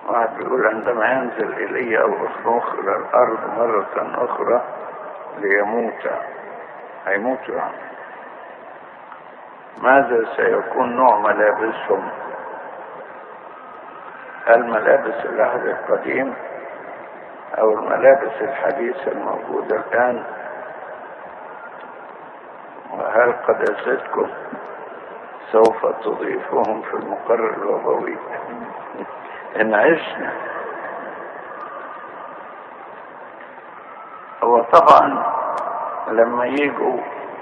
واحد بيقول عندما ينزل إلي أو أخنوخ إلى الأرض مرة أخرى ليموت، هيموت يعني، ماذا سيكون نوع ملابسهم؟ هل ملابس العهد القديم أو الملابس الحديثة الموجودة الآن؟ وهل قداستكم سوف تضيفهم في المقر الوضوي إن عشنا؟ هو طبعا لما يجوا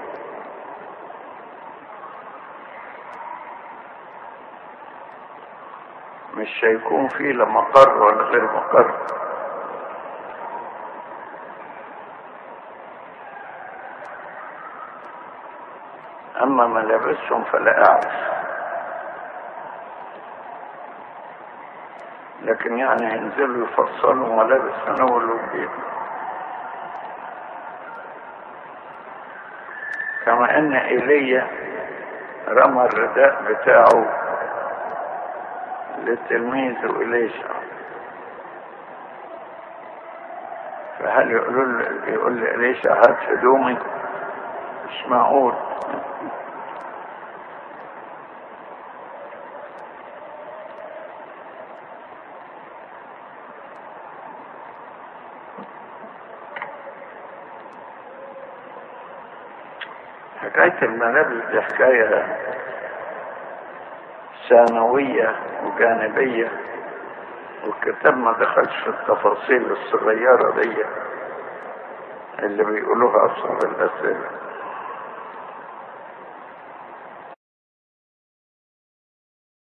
مش هيكون فيه لا مقر ولا غير مقر، اما ملابسهم فلا اعرف، لكن يعني هينزلوا يفصلوا ملابس من اول وجديد. كما ان ايليا رمى الرداء بتاعه لتلميذه إليشع، فهل يقول لإليشع هات هدومي؟ مش معقول. حكاية الملابس دي حكاية ثانوية وجانبية، والكتاب ما دخلش في التفاصيل الصغيرة دي اللي بيقولوها أصحاب الأسئلة.